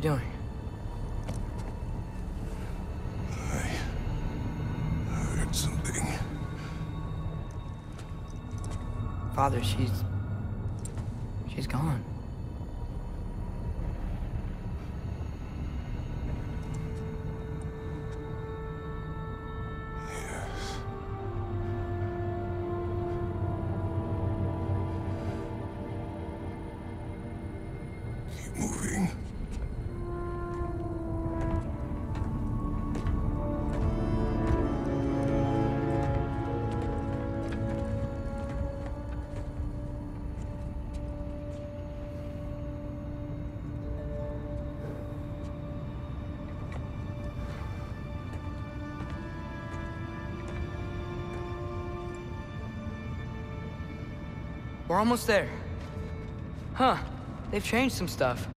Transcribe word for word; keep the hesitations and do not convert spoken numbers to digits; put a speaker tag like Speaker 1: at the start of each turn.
Speaker 1: doing?
Speaker 2: I heard something.
Speaker 1: Father, she's... she's gone.
Speaker 2: Yes. Keep moving.
Speaker 1: We're almost there. Huh. They've changed some stuff.